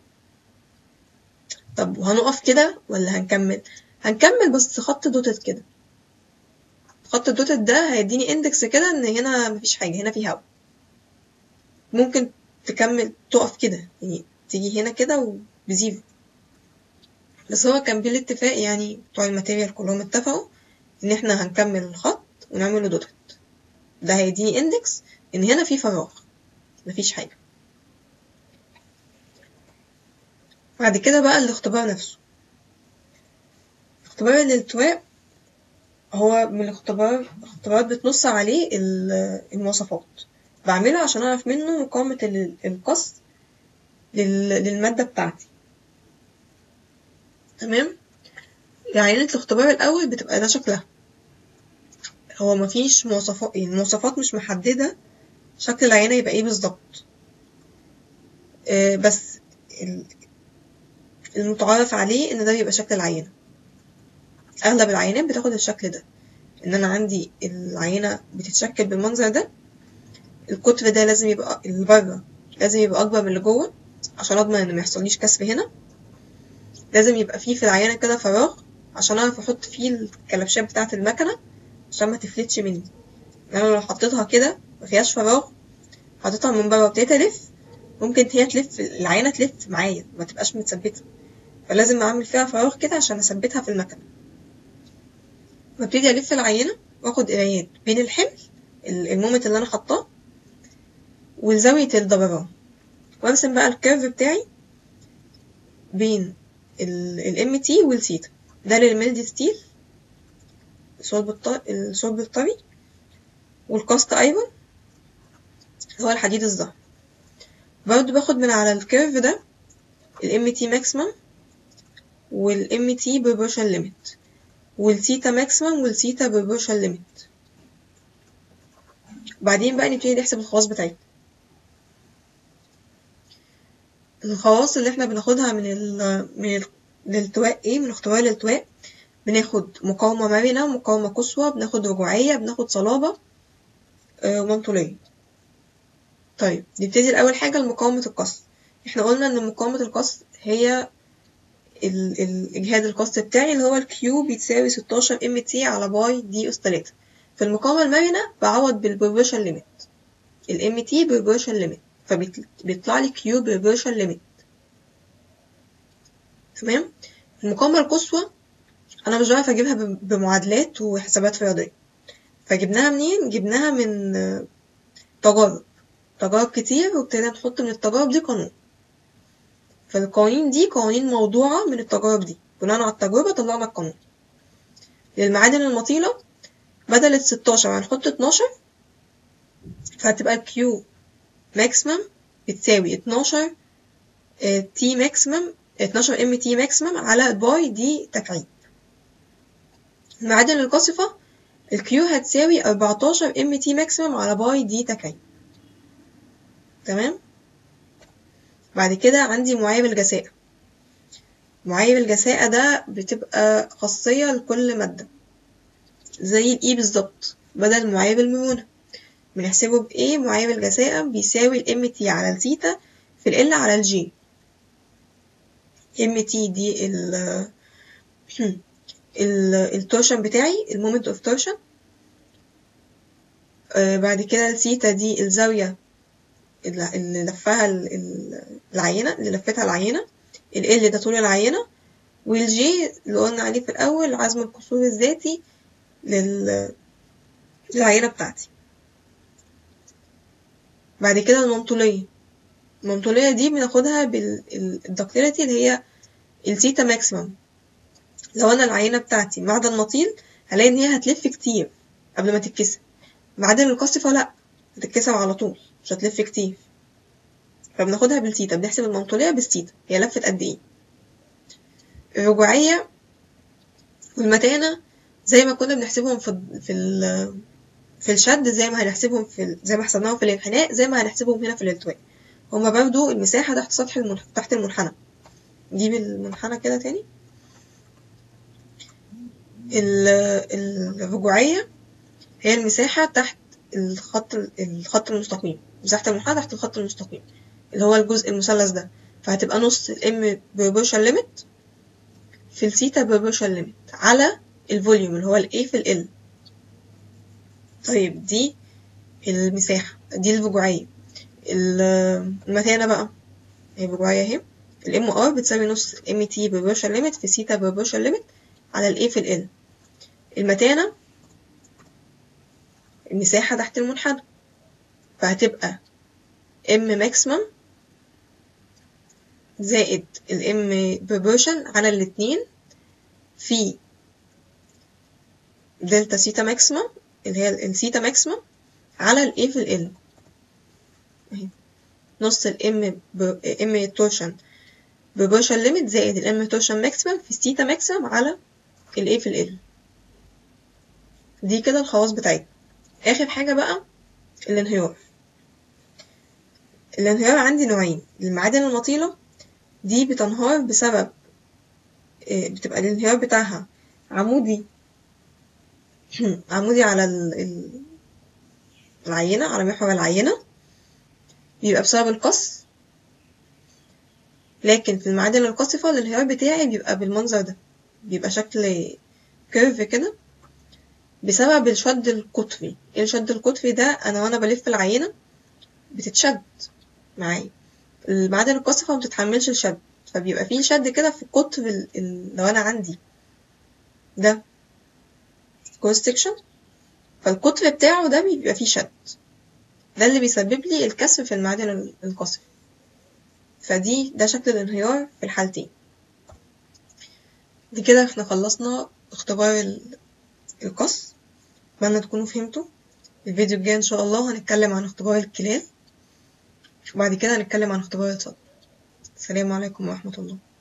طب وهنقف كده ولا هنكمل؟ هنكمل بس خط دوتد كده. خط الدوتد ده هيديني اندكس كده ان هنا مفيش حاجة، هنا في هوا. ممكن تكمل تقف كده، يعني تيجي هنا كده وبزيرو. بس هو كان بالاتفاق، يعني بتوع الماتيريال كلهم اتفقوا ان احنا هنكمل الخط ونعمله دوتد. ده هيديني اندكس ان هنا في فراغ، مفيش حاجة. بعد كده بقى الاختبار نفسه. اختبار الالتواء هو من الاختبار اختبارات بتنص عليه المواصفات، بعمله عشان اعرف منه مقاومة القص للمادة بتاعتي. تمام. عينة الاختبار الأول بتبقى ده شكلها، هو مفيش مواصفات، يعني المواصفات مش محددة شكل العينة يبقى ايه بالظبط، آه بس المتعارف عليه ان ده يبقى شكل العينة. اغلب العينات بتاخد الشكل ده، ان انا عندي العينة بتتشكل بالمنظر ده، القطر ده لازم يبقى اللي بره لازم يبقى اكبر من اللي جوه عشان اضمن ان ما يحصليش كسر هنا. لازم يبقى فيه في العينة كده فراغ عشان اعرف احط فيه الكلبشات بتاعة المكنة عشان ما تفلتش مني. انا لو حطيتها كده مفيهاش فراغ، حطيتها من بره وابتديت الف، ممكن هي تلف العينة تلف معايا ما تبقاش متثبتة، فلازم اعمل فيها فراغ كده عشان اثبتها في المكنة. وابتدي الف العينة واخد قرايات بين الحمل المومنت اللي انا حطاه وزاوية الدوران، وارسم بقى الكيرف بتاعي بين الام تي والثيتا. ده للميلد ستيل الصلب الطري، والكاست ايرون هو الحديد الزهر. برضو باخد من على الكيرف ده الام تي ماكسيمم والام تي بروبورشن ليميت والثيتا ماكسيمم والثيتا بروبورشن ليميت. وبعدين بقى نبتدي نحسب الخواص بتاعتنا. الخواص اللي احنا بناخدها من ال من الالتواء ايه من اختبار الالتواء، بناخد مقاومة مرنة ومقاومة قصوى، بناخد رجوعية، بناخد صلابة آه ومنطولية. طيب نبتدي الأول حاجة لمقاومة القص. احنا قلنا ان مقاومة القص هي الإجهاد القص بتاعي اللي هو الكيو بيتساوي ستاشر ام تي على باي دي أس تلاتة. في المقاومة المرنة بعوض بالبروبورشن ليميت، الام تي بروبورشن ليميت، فبيطلع لي كيو بروبورشن ليميت. تمام. المقاومة القصوى أنا مش بعرف أجيبها بمعادلات وحسابات رياضية، فجبناها منين؟ جبناها من تجارب تجارب كتير، وابتدينا نحط من التجارب دي قانون. فالقوانين دي قوانين موضوعة من التجارب دي، بناء على التجربة طلعنا القانون. للمعادن المطيلة بدل الستاشر هنحط اتناشر، فهتبقى الكيو ماكسيمم بتساوي اتناشر تي ماكسيمم اتناشر ام تي ماكسيمم على باي دي تكعيب. المعادن القاصفة الكيو هتساوي اربعتاشر ام تي ماكسيمم على باي دي تكعيب. تمام. بعد كده عندي معايير الجساء. معايير الجساء ده بتبقى خاصية لكل مادة زي الإي بالظبط، بدل معايير المرونة بنحسبه بإيه؟ معايير الجساء بيساوي الام تي على الثيتا في ال على الجي. ام تي دي ال ال التورشن بتاعي، المومنت اوف تورشن. آه بعد كده الثيتا دي الزاوية اللي لفها العينة، اللي لفتها العينة. ال L ده طول العينة، والجي اللي قلنا عليه في الأول عزم القصور الذاتي لل... للعينة بتاعتي. بعد كده المنطولية. المنطولية دي بناخدها بالدكتيليتي اللي هي الثيتا ماكسيمم. لو أنا العينة بتاعتي معدن مطيل هلاقي إن هي هتلف كتير قبل ما تتكسر. معادن القاصفة لأ، هتتكسر على طول، مش هتلف كتير، فبناخدها بالثيتا. بنحسب المنطولية بالثيتا، هي لفت قد ايه. الرجوعية والمتانة زي ما كنا بنحسبهم في في في الشد، زي ما هنحسبهم في زي ما حسبناهم في الانحناء، زي ما هنحسبهم هنا في الالتواء. هما برضو المساحة تحت سطح المنح... تحت المنحنى. نجيب المنحنى كده تاني. الرجوعية هي المساحة تحت الخط الخط المستقيم، مساحة المنحنى تحت الخط المستقيم اللي هو الجزء المثلث ده، فهتبقى نص الام بروبورشن ليميت في الثيتا بروبورشن ليميت على الفوليوم اللي هو الاي في ال. طيب دي المساحة، دي الرجوعية. المتانة بقى هي الرجوعية اهي، الام ار بتساوي نص ام تي بروبورشن ليميت في ثيتا بروبورشن ليميت على الاي في ال. المتانة المساحة تحت المنحنى، فهتبقى ام ماكسيمم زائد الام بروبورشن على الاتنين في دلتا ثيتا ماكسيمم اللي هي الثيتا ماكسيمم على الاي في ال. اهي نص الام ام تورشن بروبورشن ليميت زائد الام تورشن ماكسيمم في الثيتا ماكسيمم على الاي في ال. دي كده الخواص بتاعتنا. اخر حاجة بقى الانهيار. الانهيار عندي نوعين. المعادن المطيلة دي بتنهار بسبب بتبقى الانهيار بتاعها عمودي عمودي على العينة، على محور العينة، بيبقى بسبب القص. لكن في المعادن القاصفة الانهيار بتاعي بيبقى بالمنظر ده، بيبقى شكل كيرف كده بسبب الشد القطري. الشد القطري ده انا وانا بلف العينة بتتشد معايا. المعادن القاصفة مبتتحملش الشد، فبيبقى فيه شد كده في قطر ال... لو انا عندي ده كروس سكشن، فالقطر بتاعه ده بيبقى فيه شد، ده اللي بيسبب لي الكسر في المعادن القاصفة. فدي ده شكل الانهيار في الحالتين. دي كده احنا خلصنا اختبار القص. اتمنى تكونوا فهمتوا. الفيديو الجاي ان شاء الله هنتكلم عن اختبار الكلال، وبعد كده هنتكلم عن اختبار الصدمة. السلام عليكم ورحمة الله.